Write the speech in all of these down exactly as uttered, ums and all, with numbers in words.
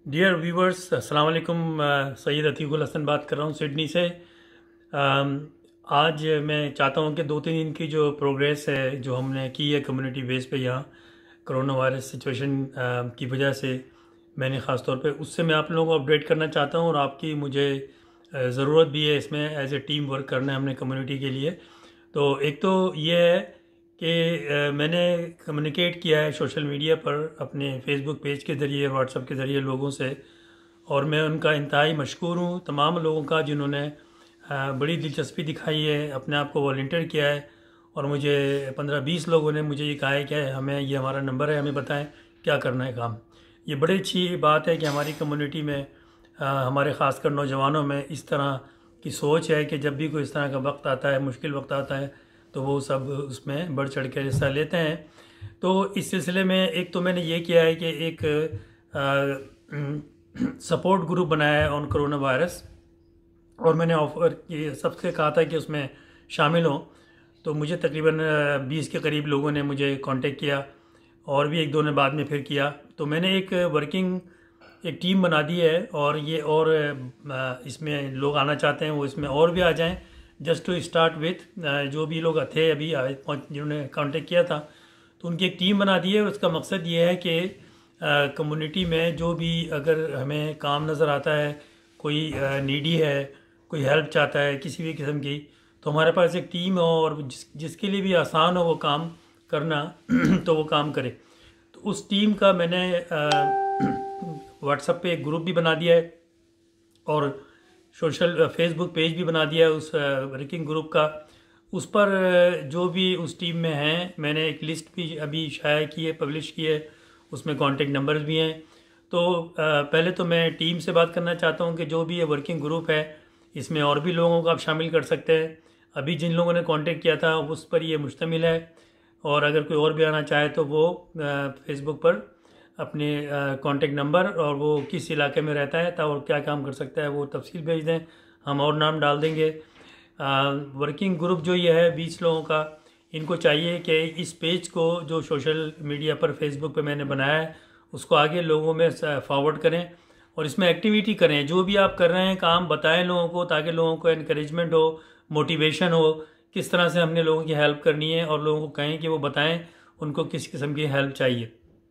Dear viewers, अस्सलाम वालेकुम। सैयद अतीकुल हसन बात कर रहा हूँ सिडनी से। अम, आज मैं चाहता हूँ कि दो तीन दिन की जो प्रोग्रेस है जो हमने की है कम्युनिटी बेस पे यहाँ कोरोना वायरस सिचुएशन की वजह से मैंने ख़ास तौर पे उससे मैं आप लोगों को अपडेट करना चाहता हूँ और आपकी मुझे ज़रूरत भी है इसमें एज ए टीम वर्क करना है हमने कम्युनिटी के लिए। तो एक तो ये है कि अ, मैंने कम्युनिकेट किया है सोशल मीडिया पर अपने फेसबुक पेज के ज़रिए व्हाट्सएप के ज़रिए लोगों से, और मैं उनका इंतहाई मशकूर हूँ तमाम लोगों का जिन्होंने अ, बड़ी दिलचस्पी दिखाई है, अपने आप को वॉलंटियर किया है। और मुझे पंद्रह बीस लोगों ने मुझे ये कहा है कि हमें ये हमारा नंबर है, हमें बताएं क्या करना है काम। ये बड़ी अच्छी बात है कि हमारी कम्युनिटी में अ, हमारे ख़ासकर नौजवानों में इस तरह की सोच है कि जब भी कोई इस तरह का वक्त आता है, मुश्किल वक्त आता है, तो वो सब उसमें बढ़ चढ़ के हिस्सा लेते हैं। तो इस सिलसिले में एक तो मैंने ये किया है कि एक सपोर्ट ग्रुप बनाया है ऑन कोरोना वायरस, और मैंने ऑफर कि सबसे कहा था कि उसमें शामिल हों। तो मुझे तकरीबन बीस के करीब लोगों ने मुझे कांटेक्ट किया, और भी एक दो ने बाद में फिर किया। तो मैंने एक वर्किंग एक टीम बना दी है, और ये और अ, इसमें लोग आना चाहते हैं वो इसमें और भी आ जाएं। जस्ट टू स्टार्ट विथ जो भी लोग थे अभी आए पहुंच- जिन्होंने कांटेक्ट किया था, तो उनकी एक टीम बना दी है। और उसका मकसद ये है कि कम्युनिटी में जो भी अगर हमें काम नज़र आता है, कोई नीडी है, कोई हेल्प चाहता है किसी भी किस्म की, तो हमारे पास एक टीम हो और जिस जिसके लिए भी आसान हो वो काम करना तो वो काम करे। तो उस टीम का मैंने व्हाट्सएप पे एक ग्रुप भी बना दिया है और सोशल फेसबुक पेज भी बना दिया है उस वर्किंग ग्रुप का। उस पर अ, जो भी उस टीम में हैं, मैंने एक लिस्ट भी अभी शाया की है, पब्लिश की है, उसमें कॉन्टेक्ट नंबर्स भी हैं। तो अ, पहले तो मैं टीम से बात करना चाहता हूँ कि जो भी ये वर्किंग ग्रुप है इसमें और भी लोगों को आप शामिल कर सकते हैं। अभी जिन लोगों ने कांटेक्ट किया था उस पर ये मुश्तमिल है, और अगर कोई और भी आना चाहे तो वो फेसबुक पर अपने कांटेक्ट नंबर और वो किस इलाके में रहता है था और क्या काम कर सकता है वो तफसील भेज दें, हम और नाम डाल देंगे। वर्किंग ग्रुप जो ये है बीस लोगों का, इनको चाहिए कि इस पेज को जो सोशल मीडिया पर फेसबुक पे मैंने बनाया है उसको आगे लोगों में फॉरवर्ड करें, और इसमें एक्टिविटी करें। जो भी आप कर रहे हैं काम बताएं लोगों को, ताकि लोगों को इनक्रेजमेंट हो, मोटिवेशन हो, किस तरह से हमने लोगों की हेल्प करनी है, और लोगों को कहें कि वो बताएं उनको किस किस्म की हेल्प चाहिए।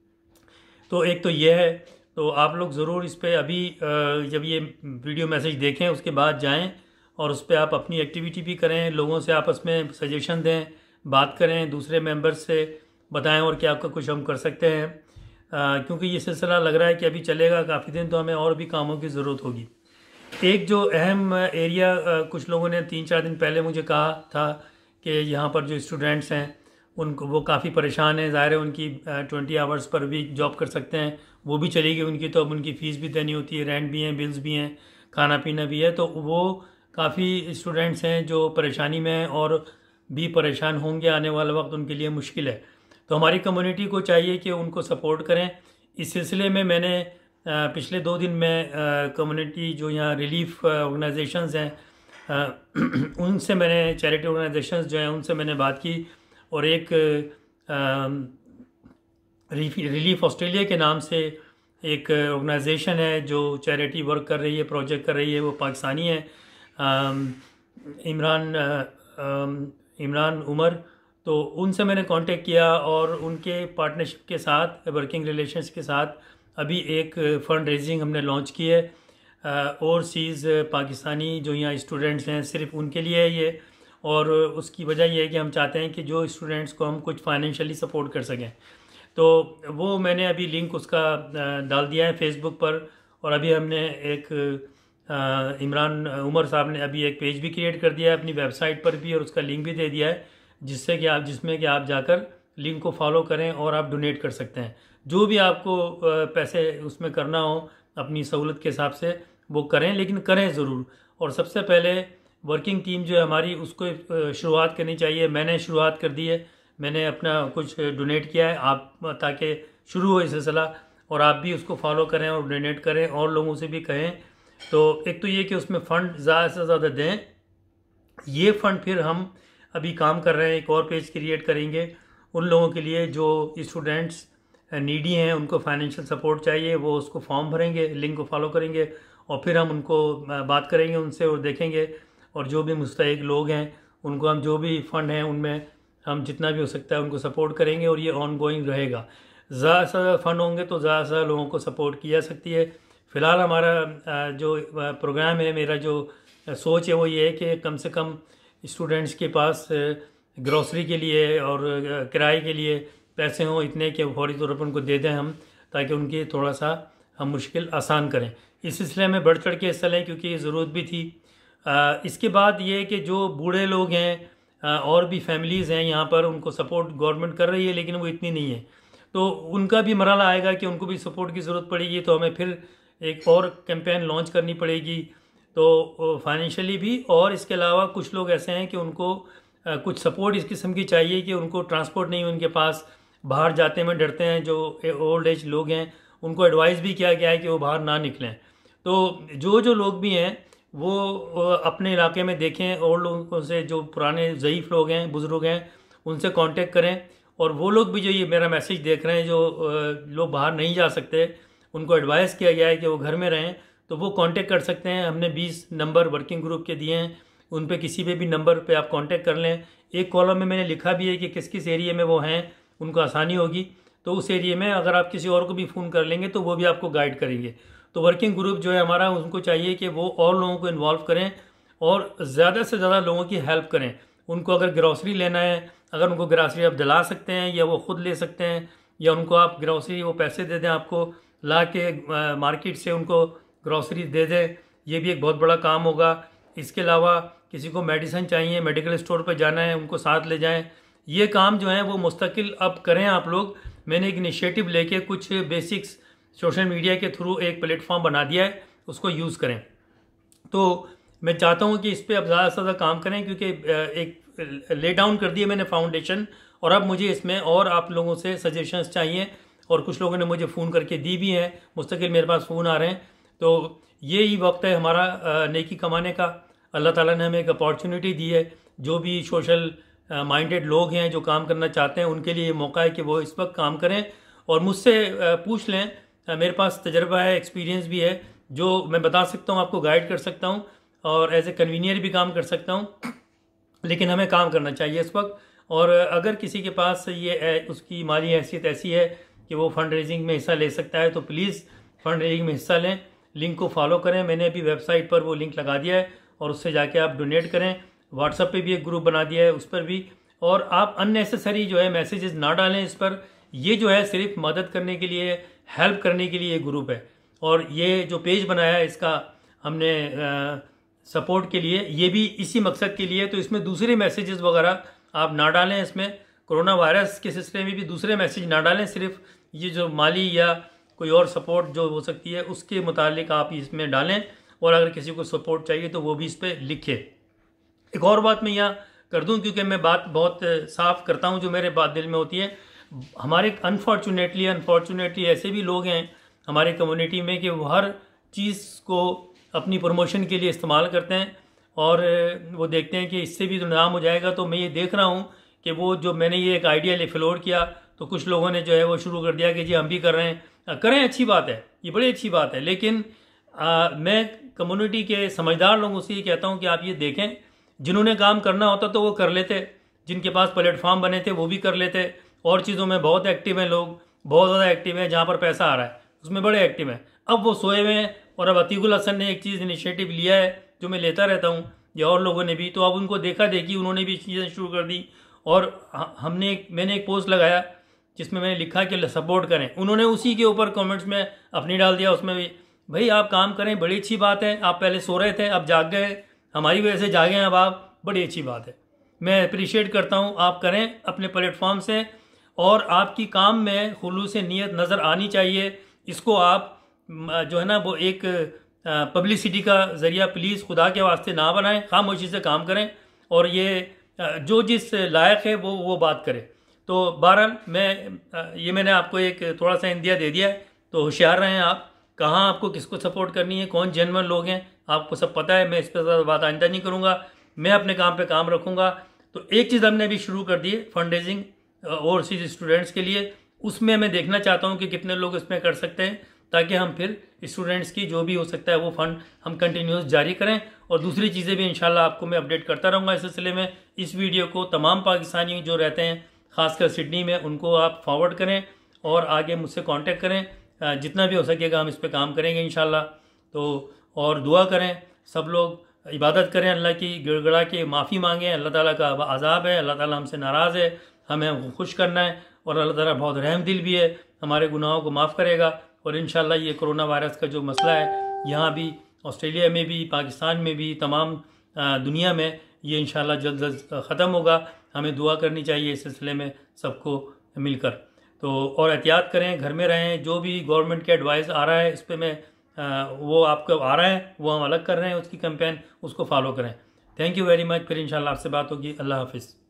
तो एक तो ये है। तो आप लोग ज़रूर इस पर अभी अ, जब ये वीडियो मैसेज देखें उसके बाद जाएं और उस पर आप अपनी एक्टिविटी भी करें, लोगों से आपस में सजेशन दें, बात करें, दूसरे मेंबर्स से बताएं और क्या आपका कुछ हम कर सकते हैं। अ, क्योंकि ये सिलसिला लग रहा है कि अभी चलेगा काफ़ी दिन, तो हमें और भी कामों की ज़रूरत होगी। एक जो अहम एरिया कुछ लोगों ने तीन चार दिन पहले मुझे कहा था कि यहाँ पर जो स्टूडेंट्स हैं उनको वो काफ़ी परेशान हैं। ज़ाहिर है उनकी ट्वेंटी आवर्स पर भी जॉब कर सकते हैं, वो भी चलेगी उनकी, तो अब उनकी फ़ीस भी देनी होती है, रेंट भी है, बिल्स भी हैं, खाना पीना भी है। तो वो काफ़ी स्टूडेंट्स हैं जो परेशानी में हैं और भी परेशान होंगे, आने वाला वक्त उनके लिए मुश्किल है। तो हमारी कम्युनिटी को चाहिए कि उनको सपोर्ट करें। इस सिलसिले में मैंने अ, पिछले दो दिन में कम्युनिटी जो यहाँ रिलीफ ऑर्गेनाइजेशंस हैं अ, उनसे मैंने, चैरिटी ऑर्गेनाइजेशंस जो हैं उनसे मैंने बात की, और एक रिलीफ ऑस्ट्रेलिया के नाम से एक ऑर्गेनाइजेशन है जो चैरिटी वर्क कर रही है, प्रोजेक्ट कर रही है, वो पाकिस्तानी है, अम, इमरान अ, अम, इमरान उमर। तो उनसे मैंने कांटेक्ट किया और उनके पार्टनरशिप के साथ, वर्किंग रिलेशंस के साथ अभी एक फ़ंड रेजिंग हमने लॉन्च की है ओवरसीज़ पाकिस्तानी जो यहाँ स्टूडेंट्स हैं, सिर्फ उनके लिए है ये। और उसकी वजह यह है कि हम चाहते हैं कि जो स्टूडेंट्स को हम कुछ फाइनेंशियली सपोर्ट कर सकें। तो वो मैंने अभी लिंक उसका अ, डाल दिया है फेसबुक पर, और अभी हमने एक अ, इमरान उमर साहब ने अभी एक पेज भी क्रिएट कर दिया है अपनी वेबसाइट पर भी, और उसका लिंक भी दे दिया है जिससे कि आप जिसमें कि आप जाकर लिंक को फॉलो करें और आप डोनेट कर सकते हैं। जो भी आपको अ, पैसे उसमें करना हो अपनी सहूलत के हिसाब से वो करें, लेकिन करें ज़रूर। और सबसे पहले वर्किंग टीम जो है हमारी, उसको अ, शुरुआत करनी चाहिए। मैंने शुरुआत कर दी है, मैंने अपना कुछ डोनेट किया है, आप ताकि शुरू हो इस सिलसिला, और आप भी उसको फॉलो करें और डोनेट करें और लोगों से भी कहें। तो एक तो ये कि उसमें फ़ंड ज़्यादा से ज़्यादा दें। ये फ़ंड फिर हम अभी काम कर रहे हैं, एक और पेज क्रिएट करेंगे उन लोगों के लिए जो स्टूडेंट्स नीडी हैं, उनको फाइनेंशियल सपोर्ट चाहिए, वो उसको फॉर्म भरेंगे, लिंक को फॉलो करेंगे और फिर हम उनको बात करेंगे उनसे और देखेंगे। और जो भी मुस्तहिक लोग हैं उनको हम जो भी फ़ंड हैं उनमें हम जितना भी हो सकता है उनको सपोर्ट करेंगे और ये ऑन गोइंग रहेगा। ज़्यादा से ज़्यादा फ़ंड होंगे तो ज़्यादा से ज़्यादा लोगों को सपोर्ट की जा सकती है। फ़िलहाल हमारा जो प्रोग्राम है, मेरा जो सोच है वो ये है कि कम से कम स्टूडेंट्स के पास ग्रॉसरी के लिए और किराए के लिए पैसे हों इतने कि फौरी तौर पर उनको दे दें हम, ताकि उनकी थोड़ा सा हम मुश्किल आसान करें। इस सिलसिले में बढ़ चढ़ के हिस्सा लें क्योंकि ये ज़रूरत भी थी। आ, इसके बाद ये कि जो बूढ़े लोग हैं आ, और भी फैमिलीज़ हैं यहाँ पर, उनको सपोर्ट गवर्नमेंट कर रही है लेकिन वो इतनी नहीं है, तो उनका भी मरहला आएगा कि उनको भी सपोर्ट की ज़रूरत पड़ेगी। तो हमें फिर एक और कैंपेन लॉन्च करनी पड़ेगी, तो फाइनेंशियली भी। और इसके अलावा कुछ लोग ऐसे हैं कि उनको आ, कुछ सपोर्ट इस किस्म की चाहिए कि उनको ट्रांसपोर्ट नहीं उनके पास, बाहर जाते में डरते हैं, जो ओल्ड एज लोग हैं उनको एडवाइस भी किया गया है कि वो बाहर ना निकलें। तो जो जो लोग भी हैं वो अपने इलाके में देखें, और लोगों से जो पुराने ज़ईफ़ लोग हैं, बुज़ुर्ग हैं, उनसे कांटेक्ट करें। और वो लोग भी जो ये मेरा मैसेज देख रहे हैं, जो लोग बाहर नहीं जा सकते, उनको एडवाइस किया गया है कि वो घर में रहें, तो वो कांटेक्ट कर सकते हैं। हमने बीस नंबर वर्किंग ग्रुप के दिए हैं, उन पे किसी पे भी नंबर पे आप कांटेक्ट कर लें। एक कॉलम में मैंने लिखा भी है कि किस किस एरिया में वो हैं, उनको आसानी होगी, तो उस एरिया में अगर आप किसी और को भी फ़ोन कर लेंगे तो वो भी आपको गाइड करेंगे। तो वर्किंग ग्रुप जो है हमारा, उनको चाहिए कि वो और लोगों को इन्वॉल्व करें और ज़्यादा से ज़्यादा लोगों की हेल्प करें। उनको अगर ग्रॉसरी लेना है, अगर उनको ग्रॉसरी आप दिला सकते हैं या वो ख़ुद ले सकते हैं, या उनको आप ग्रॉसरी वो पैसे दे दें, आपको ला के मार्केट से उनको ग्रॉसरी दे दें, ये भी एक बहुत बड़ा काम होगा। इसके अलावा किसी को मेडिसिन चाहिए, मेडिकल स्टोर पर जाना है, उनको साथ ले जाएँ। ये काम जो है वो मुस्तकिल अब करें आप लोग। मैंने एक इनिशिएटिव लेके कुछ बेसिक्स सोशल मीडिया के थ्रू एक प्लेटफॉर्म बना दिया है, उसको यूज़ करें। तो मैं चाहता हूँ कि इस पर अब ज़्यादा से ज़्यादा काम करें, क्योंकि एक ले डाउन कर दिया मैंने फाउंडेशन, और अब मुझे इसमें और आप लोगों से सजेशंस चाहिए। और कुछ लोगों ने मुझे फ़ोन करके दी भी हैं, मुस्तकिल मेरे पास फ़ोन आ रहे हैं। तो ये ही वक्त है हमारा नेकी कमाने का। अल्लाह ताला ने हमें एक अपॉर्चुनिटी दी है। जो भी सोशल माइंडेड लोग हैं जो काम करना चाहते हैं, उनके लिए ये मौका है कि वो इस वक्त काम करें। और मुझसे पूछ लें, मेरे पास तजर्बा है, एक्सपीरियंस भी है, जो मैं बता सकता हूँ, आपको गाइड कर सकता हूँ और एज ए कन्वीनियर भी काम कर सकता हूँ। लेकिन हमें काम करना चाहिए इस वक्त। और अगर किसी के पास ये उसकी माली हैसियत ऐसी है कि वो फंड रेजिंग में हिस्सा ले सकता है, तो प्लीज़ फंड रेजिंग में हिस्सा लें, लिंक को फॉलो करें। मैंने अभी वेबसाइट पर वो लिंक लगा दिया है और उससे जाके आप डोनेट करें। व्हाट्सएप पे भी एक ग्रुप बना दिया है, उस पर भी। और आप अननेसेसरी जो है मैसेजेस ना डालें इस पर। ये जो है सिर्फ मदद करने के लिए, हेल्प करने के लिए ग्रुप है। और ये जो पेज बनाया है इसका हमने आ, सपोर्ट के लिए, ये भी इसी मकसद के लिए। तो इसमें दूसरे मैसेजेस वगैरह आप ना डालें। इसमें कोरोना वायरस के सिलसिले में भी दूसरे मैसेज ना डालें, सिर्फ ये जो माली या कोई और सपोर्ट जो हो सकती है उसके मुतालिक आप इसमें डालें। और अगर किसी को सपोर्ट चाहिए तो वो भी इस पर लिखे। एक और बात मैं यहाँ कर दूं, क्योंकि मैं बात बहुत साफ करता हूँ जो मेरे बात दिल में होती है। हमारे अनफॉर्चुनेटली अनफॉर्चुनेटली ऐसे भी लोग हैं हमारे कम्युनिटी में कि वो हर चीज़ को अपनी प्रमोशन के लिए इस्तेमाल करते हैं, और वो देखते हैं कि इससे भी तो नाम हो जाएगा। तो मैं ये देख रहा हूँ कि वो जो मैंने ये एक आइडिया फ्लोट किया, तो कुछ लोगों ने जो है वो शुरू कर दिया कि जी हम भी कर रहे हैं। करें, अच्छी बात है, ये बड़ी अच्छी बात है। लेकिन आ, मैं कम्युनिटी के समझदार लोगों से ये कहता हूँ कि आप ये देखें, जिन्होंने काम करना होता तो वो कर लेते, जिनके पास प्लेटफॉर्म बने थे वो भी कर लेते। और चीज़ों में बहुत एक्टिव हैं लोग, बहुत ज़्यादा एक्टिव हैं। जहाँ पर पैसा आ रहा है उसमें बड़े एक्टिव हैं। अब वो सोए हुए हैं। और अब अतीकुल हसन ने एक चीज़ इनिशिएटिव लिया है जो मैं लेता रहता हूँ, या और लोगों ने भी। तो अब उनको देखा देखी उन्होंने भी चीज़ें शुरू कर दी। और हमने मैंने एक पोस्ट लगाया जिसमें मैंने लिखा कि सपोर्ट करें, उन्होंने उसी के ऊपर कमेंट्स में अपनी डाल दिया। उसमें भी भाई आप काम करें, बड़ी अच्छी बात है। आप पहले सो रहे थे, अब जाग गए, हमारी वजह से जागे हैं अब आप, बड़ी अच्छी बात है। मैं अप्रिशिएट करता हूँ, आप करें अपने प्लेटफॉर्म से। और आपकी काम में खुलूस नीयत नज़र आनी चाहिए। इसको आप जो है ना वो एक पब्लिसिटी का ज़रिया प्लीज़ खुदा के वास्ते ना बनाएं, खामोशी से काम करें। और ये जो जिस लायक है वो वो बात करे। तो बहरहाल मैं ये मैंने आपको एक थोड़ा सा इंदिया दे दिया है, तो होशियार रहें आप, कहाँ आपको किसको सपोर्ट करनी है, कौन जेन्युइन लोग हैं, आपको सब पता है। मैं इस पर ज़्यादा बात आइंदा नहीं करूँगा, मैं अपने काम पे काम रखूँगा। तो एक चीज़ हमने अभी शुरू कर दी है, फंड रेजिंग ओवरसीज स्टूडेंट्स के लिए। उसमें मैं देखना चाहता हूँ कि कितने लोग इसमें कर सकते हैं, ताकि हम फिर स्टूडेंट्स की जो भी हो सकता है वो फंड हम कंटिन्यूस जारी करें। और दूसरी चीज़ें भी इंशाल्लाह आपको मैं अपडेट करता रहूँगा इस सिलसिले में। इस वीडियो को तमाम पाकिस्तानी जो रहते हैं ख़ासकर सिडनी में, उनको आप फॉरवर्ड करें और आगे मुझसे कांटेक्ट करें। जितना भी हो सकेगा हम इस पर काम करेंगे इंशाल्लाह। तो और दुआ करें, सब लोग इबादत करें अल्लाह की, गिड़गड़ा के माफ़ी मांगें। अल्लाह ताला का अज़ाब है, अल्लाह ताला हमसे नाराज़ है, हमें खुश करना है और अल्लाह ताला बहुत रहम दिल भी है, हमारे गुनाहों को माफ़ करेगा। और इंशाल्लाह ये कोरोना वायरस का जो मसला है यहाँ भी, ऑस्ट्रेलिया में भी, पाकिस्तान में भी, तमाम दुनिया में, ये इंशाल्लाह जल्द जल्द ख़त्म होगा। हमें दुआ करनी चाहिए इस सिलसिले में सबको मिलकर। तो और एहतियात करें, घर में रहें। जो भी गवर्नमेंट के एडवाइस आ रहा है इस पर मैं आ, वो आपको आ रहा है, वो हम अलग कर रहे हैं उसकी कैंपेन, उसको फॉलो करें। Thank you very much. फिर इंशाल्लाह आपसे बात होगी। अल्लाह हाफिज़।